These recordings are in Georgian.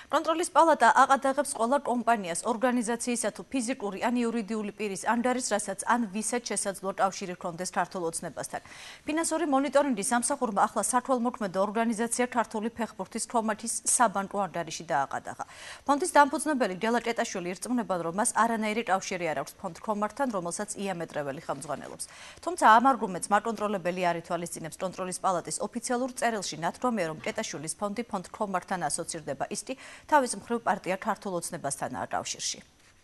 კონტროლის პალატა აყადაღებს ყველა კომპანიას, ორგანიზაციისა თუ ფიზიკური ან იურიდიული პირის ანდარის, რასაც ან ვისაც შესაძლოა კავშირი ჰქონდეს ქართულ ოცნებასთან. ფინანსური მონიტორინგის სამსახურმა ახლა სათვალმოქმედო ორგანიზაცია ქართული ფეხბურთის ქომათის საბანკო ანდარიში დააყადაღა. ფონდის დამფუძნებელი გელა კეტაშვილი ირწმუნებენ, რომ მას არანაირი კავშირი არ აქვს ფონდ ქომართან, რომელსაც ია მეტრეველი ხელმძღვანელობს. თუმცა ამ არგუმენტს მაკონტროლებელი არ ითვალისწინებს კონტროლის პალატის ოფიციალურ წერილში ნათქვამია, რომ კეტაშვილის ფონდი ფონდ ქომართან ასოცირდება. ის კი თავის მხრივ პარტია ქართულ ოცნებასთანაა კავშირში.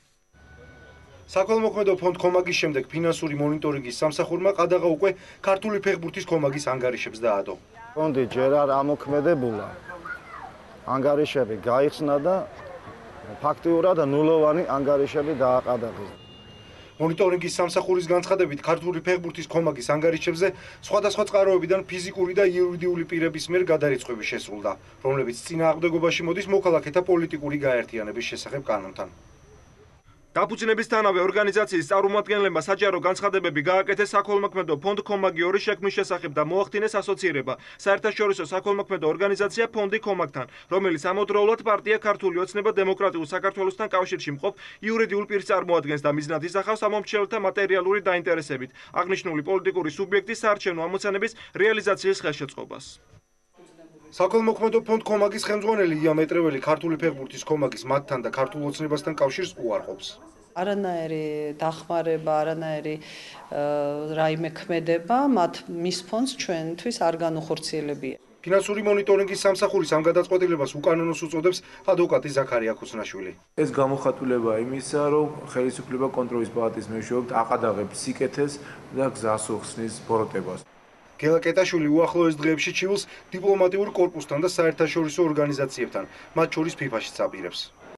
საქველმოქმედო ფონდ ქომაგის შემდეგ ფინანსური მონიტორინგის სამსახურმა ყადაღა უკვე ქართული ფეხბურთის ქომაგის ანგარიშებს დაადო. ფონდი ჯერ არ ამოქმედებულა. ანგარიშები გაიხსნა და ფაქტიურად ნულოვანი ანგარიშები დააყადაღეს. მონიტორინგის სამსახურის განცხადებით ქართული ფეხბურთის ქომაგის ანგარიშებზე სხვადასხვა წყაროებიდან ფიზიკური და იურიდიული პირების მიერ გადარიცხვები შესრულდა, რომლებიც წინააღმდეგობაში მოდის მოქალაქეთა პოლიტიკური გაერთიანების შესახებ კანონთან. დაფუძნებისთანავე ორგანიზაციის წარმომადგენლებმა საჯარო განცხადებები გააკეთეს საქველმოქმედო ფონდ ქომაგი ორი შექმნის შესახებ და მოახდინეს ასოცირება საერთაშორისო საქველმოქმედო ორგანიზაცია ფონდი ქომაგთან, რომელიც ამავდროულად პარტია ქართული ოცნება დემოკრატიულ საქართველოსთან კავშირში მყოფ იურიდიულ პირს წარმოადგენს და მიზნად ისახავს ამომრჩეველთა მატერიალური დაინტერესებით აღნიშნული პოლიტიკური სუბიექტის საარჩევნო ამოცანების რეალიზაციის ხელშეწყობას. საქველმოქმედო ფონდ ქომაგის ხელმძღვანელი ია მეტრეველი ქართული ფეხბურთის ქომაგის მათთან და ქართულ ოცნებასთან კავშირს უარყოფს. არანაირი დახმარება, არანაირი რაიმე ქმედება მის ფონდს ჩვენთვის არ განუხორციელებია. ფინანსური მონიტორინგის სამსახურის ამ გადაწყვეტილებას უკანონოს უწოდებს ადვოკატი ზაქარია ქუსნაშვილი. ეს გამოხატულებაა იმისა, რომ ხელისუფლება კონტროლის პალატის მეშვეობით აყადაღებს სიკეთეს და გზას უხსნის ბოროტებას. გელა კეტაშვილი უახლოეს დღეებში ჩივლს დიპლომატიურ კორპუსთან და საერთაშორისო ორგანიზაციებთან, მათ შორის ფიფაშიც აპირებს.